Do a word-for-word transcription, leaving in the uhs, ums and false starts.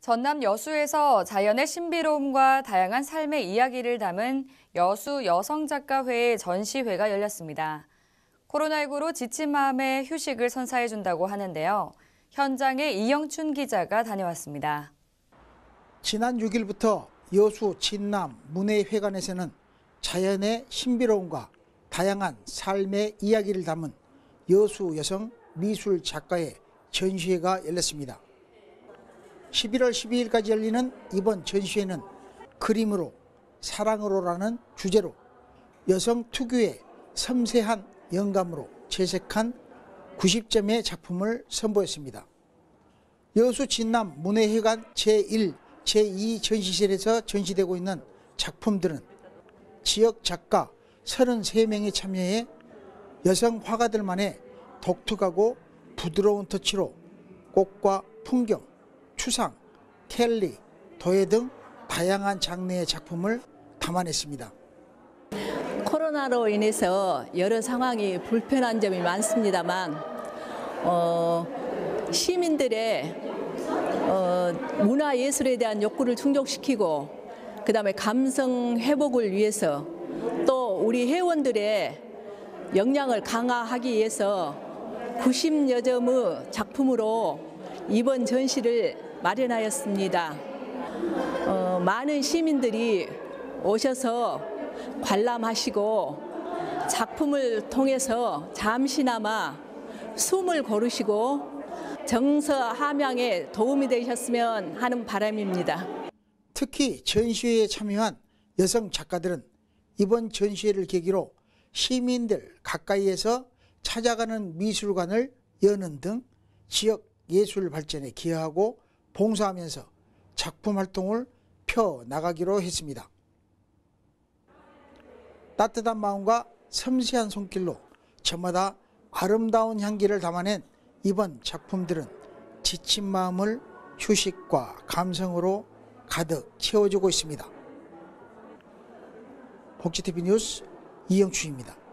전남 여수에서 자연의 신비로움과 다양한 삶의 이야기를 담은 여수 여성작가회의 전시회가 열렸습니다. 코로나십구로 지친 마음에 휴식을 선사해준다고 하는데요. 현장에 이영춘 기자가 다녀왔습니다. 지난 육 일부터 여수 진남 문예회관에서는 자연의 신비로움과 다양한 삶의 이야기를 담은 여수 여성 미술 작가의 전시회가 열렸습니다. 십일월 십이일까지 열리는 이번 전시회는 그림으로 사랑으로라는 주제로 여성 특유의 섬세한 영감으로 채색한 구십 점의 작품을 선보였습니다. 여수 진남 문예회관 제일, 제이 전시실에서 전시되고 있는 작품들은 지역 작가 서른세 명이 참여해 여성 화가들만의 독특하고 부드러운 터치로 꽃과 풍경, 추상, 켈리, 도예 등 다양한 장르의 작품을 담아냈습니다. 코로나로 인해서 여러 상황이 불편한 점이 많습니다만 어, 시민들의 어, 문화예술에 대한 욕구를 충족시키고 그 다음에 감성 회복을 위해서 또 우리 회원들의 역량을 강화하기 위해서 구십여 점의 작품으로 이번 전시를 마련하였습니다. 어, 많은 시민들이 오셔서 관람하시고 작품을 통해서 잠시나마 숨을 고르시고 정서 함양에 도움이 되셨으면 하는 바람입니다. 특히 전시회에 참여한 여성 작가들은 이번 전시회를 계기로 시민들 가까이에서 찾아가는 미술관을 여는 등 지역 예술 발전에 기여하고 봉사하면서 작품 활동을 펴나가기로 했습니다. 따뜻한 마음과 섬세한 손길로 저마다 아름다운 향기를 담아낸 이번 작품들은 지친 마음을 휴식과 감성으로 가득 채워주고 있습니다. 복지티비 뉴스 이영춘입니다.